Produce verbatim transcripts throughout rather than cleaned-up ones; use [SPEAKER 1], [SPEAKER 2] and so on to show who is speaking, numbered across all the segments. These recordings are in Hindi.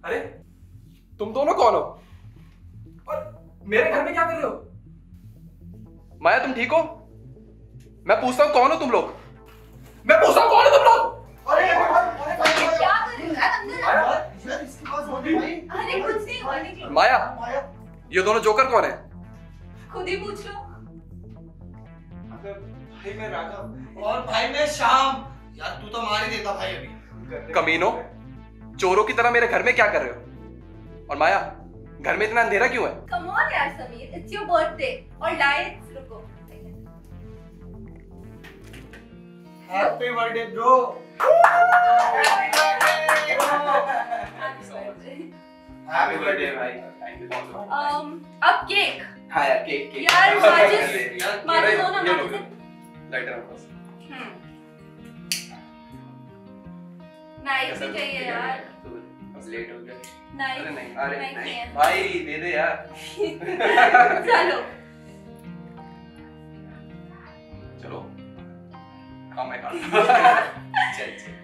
[SPEAKER 1] अरे तुम दोनों कौन हो और मेरे घर में क्या कर रहे हो? माया तुम ठीक हो? मैं पूछता हूँ कौन हो तुम लोग? मैं पूछता हूँ कौन हो तुम लोग?
[SPEAKER 2] अरे क्या कर रहे हो यार? अंदर आओ।
[SPEAKER 3] यार इसकी आवाज हो रही है।
[SPEAKER 2] अरे कुछ नहीं हुआ, निकलो।
[SPEAKER 1] माया
[SPEAKER 3] माया
[SPEAKER 1] ये दोनों जोकर कौन है?
[SPEAKER 2] खुद ही पूछ लो।
[SPEAKER 3] भाई मैं राघव और भाई मैं श्याम। यार तू तो मार ही देता भाई अभी।
[SPEAKER 1] कमीनो, चोरों की तरह मेरे घर में क्या कर रहे हो? और माया घर में इतना अंधेरा क्यों है?
[SPEAKER 2] कम ऑन यार समीर, इट्स योर बर्थडे और लाइट्स रुको।
[SPEAKER 3] Happy birthday bro.
[SPEAKER 4] Happy birthday भाई। Thank you so much.
[SPEAKER 2] um अब केक।
[SPEAKER 4] हाँ यार केक केक
[SPEAKER 2] यार माचिस माचिस दो ना माचिस।
[SPEAKER 1] लाइटर मेरे पास।
[SPEAKER 2] हम्म नाइस ही चाहिए यार।
[SPEAKER 4] बस लेट हो गया।
[SPEAKER 2] नाइस
[SPEAKER 1] अरे नहीं,
[SPEAKER 4] अरे
[SPEAKER 2] नाइस
[SPEAKER 4] नहीं
[SPEAKER 2] है।
[SPEAKER 4] भाई दे दे यार।
[SPEAKER 2] चलो
[SPEAKER 1] चलो हाँ मैं काट
[SPEAKER 4] चल चल।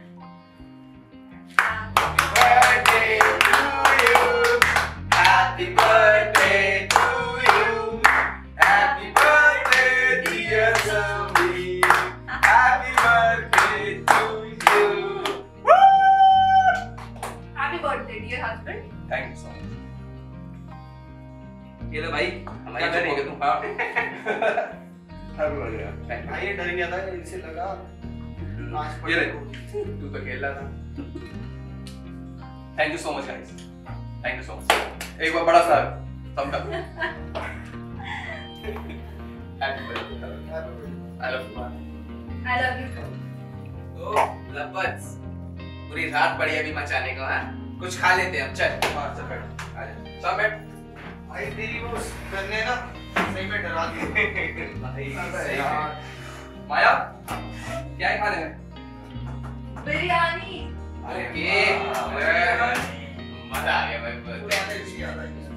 [SPEAKER 4] Happy birthday to you. Happy birthday to you. Happy birthday dear Sameer. Happy birthday to you.
[SPEAKER 2] Happy birthday dear husband.
[SPEAKER 1] Thank you so much.
[SPEAKER 4] ये ले भाई
[SPEAKER 1] क्या करेंगे तुम? हाँ हैप्पी बर्थडे यार। थैंक
[SPEAKER 3] भाई ये डर गया था इसे लगा आज
[SPEAKER 1] ये ले।
[SPEAKER 4] तू तो खेल रहा था।
[SPEAKER 1] Thank you so much guys. Thank you so much. एक बार बड़ा सा सबका।
[SPEAKER 4] Happy birthday.
[SPEAKER 1] I love you.
[SPEAKER 2] I love you.
[SPEAKER 4] ओ लपच पूरी रात पड़ी अभी मचाने को। हाँ कुछ खा लेते हैं हम। चल
[SPEAKER 1] हाँ चल बैठ। आ जा। चल बैठ।
[SPEAKER 3] भाई तेरी वो करने ना सही में डरा दी।
[SPEAKER 4] भाई
[SPEAKER 1] अरे यार। माया क्या है खाने में?
[SPEAKER 2] बिरयानी।
[SPEAKER 4] अरे ये मजा आ गया भाई।
[SPEAKER 3] पुराने दिन याद आ गए।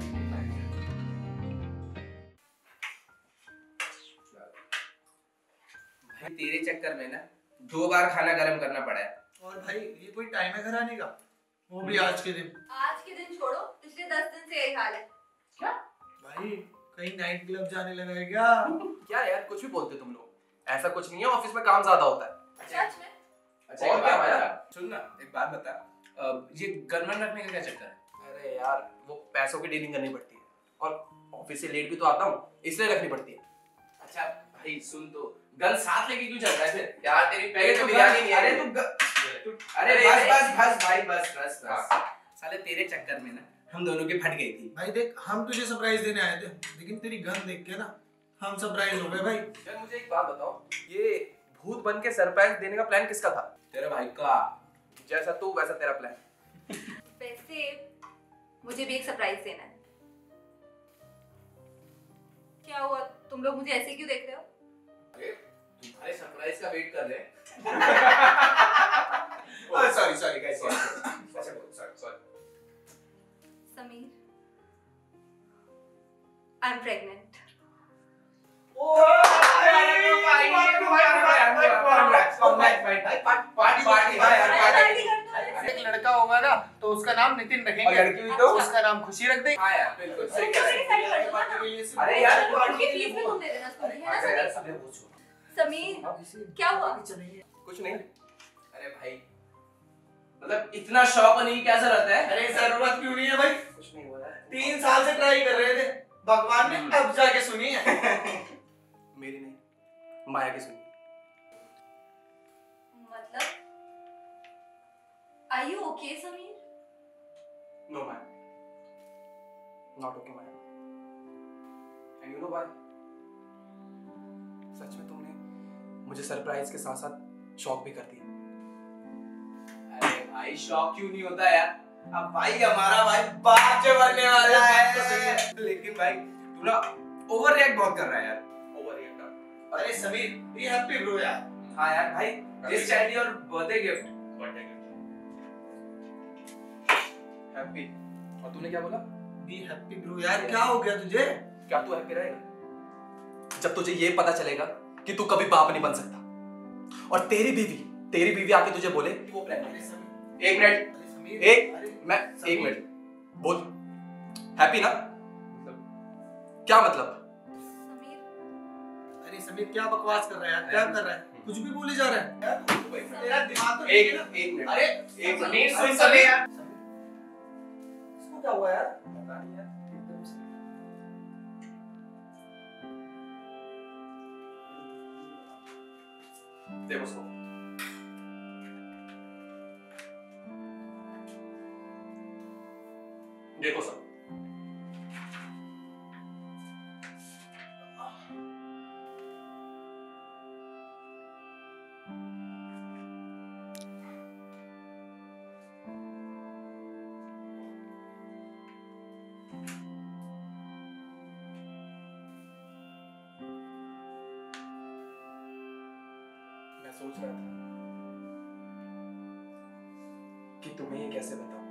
[SPEAKER 4] भाई तेरे चक्कर में ना दो बार खाना गर्म करना पड़ा है।
[SPEAKER 3] और भाई ये कोई टाइम है घर आने का? वो भी आज के दिन।
[SPEAKER 2] आज के दिन छोड़ो, पिछले दस दिन से यही हाल है। क्या?
[SPEAKER 3] भाई कहीं नाइट क्लब जाने लगा है क्या?
[SPEAKER 1] क्या यार कुछ भी बोलते तुम लोग। ऐसा कुछ नहीं है, ऑफिस में काम ज्यादा होता है।
[SPEAKER 2] सच में?
[SPEAKER 4] अच्छा
[SPEAKER 1] और
[SPEAKER 4] एक
[SPEAKER 1] क्या
[SPEAKER 4] बात
[SPEAKER 1] भाया?
[SPEAKER 4] बता, सुन ना एक बात बता। अ, ये गनमन रखने का क्या चक्कर है?
[SPEAKER 1] अरे यार वो पैसों की डीलिंग करनी पड़ती है और ऑफिस से लेट भी तो आता हूँ इसलिए रखनी पड़ती है।
[SPEAKER 4] अच्छा भाई सुन तो गन साथ लेके क्यों चल रहा है फिर? यार तेरी
[SPEAKER 1] अरे
[SPEAKER 4] पहले
[SPEAKER 1] तो
[SPEAKER 4] तो बिरयानी नहीं है।
[SPEAKER 1] अरे
[SPEAKER 4] तू
[SPEAKER 1] तू
[SPEAKER 4] अरे
[SPEAKER 1] अरे
[SPEAKER 4] बस
[SPEAKER 1] अरे-
[SPEAKER 4] बस बस भाई बस बस बस।
[SPEAKER 1] हाँ।
[SPEAKER 4] साले तेरे चक्कर में ना हम दोनों की फट गई थी।
[SPEAKER 3] भाई देख हम तुझे सरप्राइज देने आए थे लेकिन तेरी गन देख के ना हम सरप्राइज हो गए भाई।
[SPEAKER 1] यार मुझे एक बात बताओ, ये भूत बन के सरप्राइज देने का प्लान किसका था?
[SPEAKER 4] तेरे भाई का।
[SPEAKER 1] जैसा तू वैसा तेरा प्लान।
[SPEAKER 2] वैसे मुझे भी एक सरप्राइज देना है। क्या हुआ, तुम लोग मुझे ऐसे क्यों देख रहे हो?
[SPEAKER 4] अरे तुम्हारे सरप्राइज का वेट कर रहे हैं।
[SPEAKER 1] Sorry sorry guys sorry sorry sorry.
[SPEAKER 2] Sameer, I am pregnant.
[SPEAKER 3] एक लड़का होगा ना तो उसका नाम नितिन
[SPEAKER 1] और
[SPEAKER 3] रखेंगे।
[SPEAKER 1] लड़की हुई तो?
[SPEAKER 3] उसका नाम खुशी रख देंगे।
[SPEAKER 4] हाँ यार बिल्कुल सही कह रहे हो।
[SPEAKER 3] अरे
[SPEAKER 4] अरे यार
[SPEAKER 2] उनकी फीस भी तुम दे देना स्कूल की, है ना समीर? समीर क्या हुआ?
[SPEAKER 1] कुछ नहीं।
[SPEAKER 4] अरे भाई मतलब इतना शौक होने की क्या जरूरत है?
[SPEAKER 3] अरे जरूरत क्यों नहीं है भाई?
[SPEAKER 1] कुछ नहीं हुआ है।
[SPEAKER 3] तीन साल से ट्राई कर रहे थे, भगवान ने अब जाके सुनी है।
[SPEAKER 1] मेरी नहीं, माया की सुनी।
[SPEAKER 2] मतलब are you okay Sameer?
[SPEAKER 1] No Maya, not okay Maya. And you know why? सच में तुमने मुझे सरप्राइज के साथ साथ शॉक भी कर दिया।
[SPEAKER 4] अरे भाई शौक क्यों नहीं होता यार? अब भाई हमारा भाई बाप जो बनने वाला है। लेकिन भाई तू ना ओवर रिएक्ट बहुत कर रहा है यार।
[SPEAKER 1] Overreact.
[SPEAKER 3] अरे समीर बी हैप्पी ब्रो यार।
[SPEAKER 4] हाँ यार भाई this child your birthday gift.
[SPEAKER 1] Birthday happy. और तूने क्या बोला?
[SPEAKER 3] बी हैप्पी ब्रो यार। क्या हो गया तुझे?
[SPEAKER 1] क्या तू हैप्पी रहेगा जब तुझे ये पता चलेगा कि तू कभी बाप नहीं बन सकता और तेरी बीवी तेरी बीवी आके तुझे बोले कि वो प्रेग्नेंट है? एक मिनट,
[SPEAKER 3] अरे समीर,
[SPEAKER 1] एक
[SPEAKER 3] अरे
[SPEAKER 1] मैं
[SPEAKER 3] समीर,
[SPEAKER 1] एक मिनट बोल, हैप्पी ना? क्या मतलब?
[SPEAKER 2] समीर,
[SPEAKER 3] अरे समीर क्या बकवास कर रहा है यार, क्या कर रहा है, कुछ भी बोली जा रहा है यार। तू तेरा दिमाग तो
[SPEAKER 4] एक
[SPEAKER 3] ठीक है ना?
[SPEAKER 4] एक मिनट,
[SPEAKER 3] अरे
[SPEAKER 4] एक
[SPEAKER 3] समीर,
[SPEAKER 4] मिनट
[SPEAKER 3] समीर,
[SPEAKER 4] सुन समीर यार।
[SPEAKER 3] इसको क्या हुआ यार, पता नहीं यार, एकदम से।
[SPEAKER 1] देखो उसको, देखो सब। मैं सोच रहा था कि तुम्हें ये कैसे बताऊं।